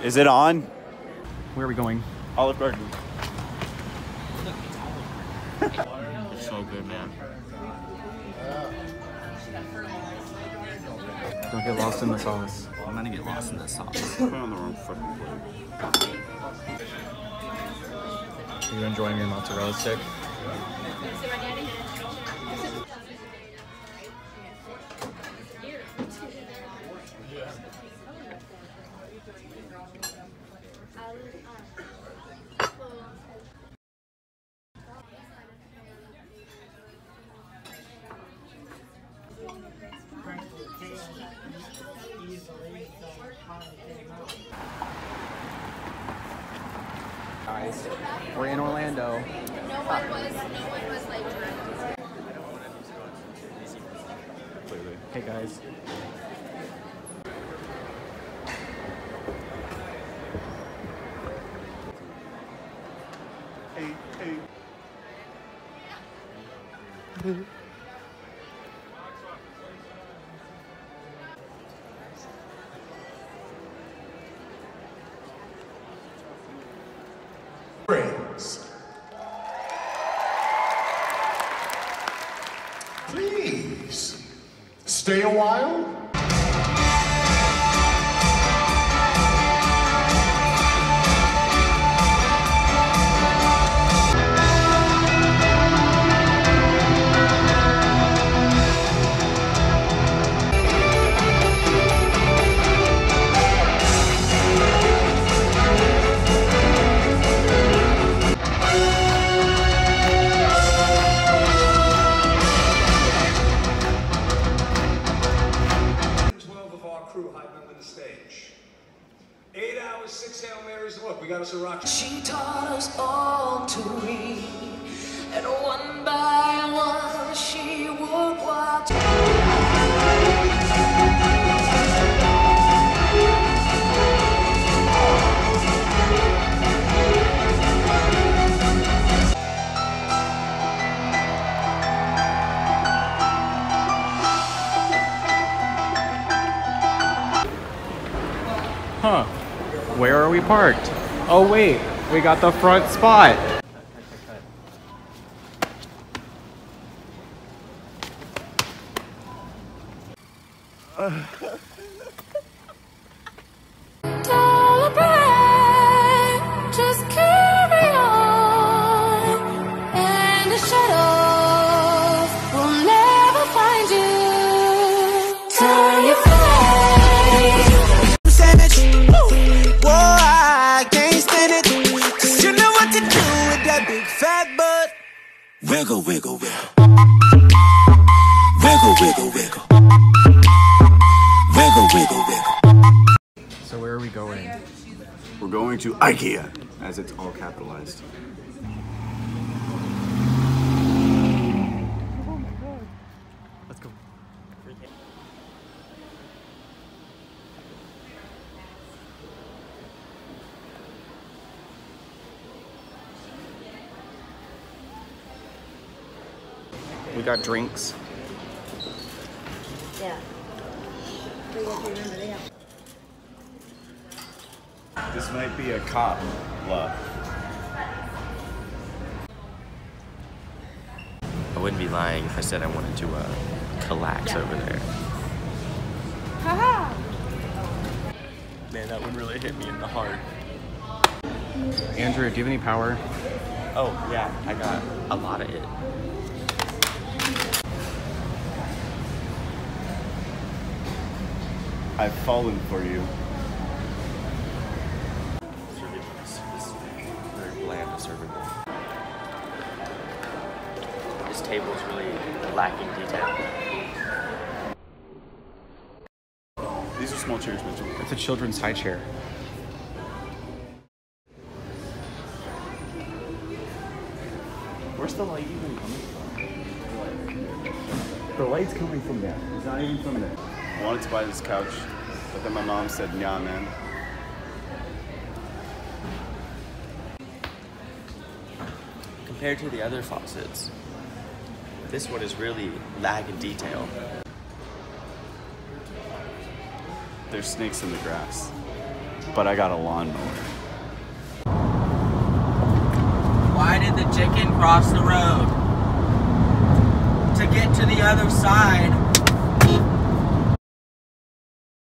Is it on? Where are we going? Olive Garden. It's so good, man. Don't get lost in the sauce. I'm gonna get lost in this sauce. Put it on the wrong fucking plate. Are you enjoying your mozzarella stick? Guys, we're in Orlando. No one was like drunk. Hey guys. Hey. Friends, please stay a while. We got us a rock. She taught us all to read, and one by one she would watch. Huh. Where are we parked? Oh wait, we got the front spot. Just carry on, and the shadows will never find you. Turn your face. Savage, whoa, I can't stand it. 'Cause you know what to do with that big fat butt. Wiggle, wiggle, wiggle. Wiggle, wiggle, wiggle. Wiggle, wiggle, wiggle. So where are we going? We're going to IKEA, as it's all capitalized. Let's go. We got drinks. Yeah. This might be a cop bluff. I wouldn't be lying if I said I wanted to chillax over there. Haha! Man, that would really hit me in the heart. Andrew, do you have any power? Oh, yeah, I got a lot of it. I've fallen for you. This is very bland to serve it. This table is really lacking detail. These are small chairs, Mitchell. It's a children's high chair. Where's the light even coming from? The light's coming from there. It's not even from there. I wanted to buy this couch, but then my mom said, nah, man. Compared to the other faucets, this one is really lagging detail. There's snakes in the grass. but I got a lawnmower. Why did the chicken cross the road? To get to the other side,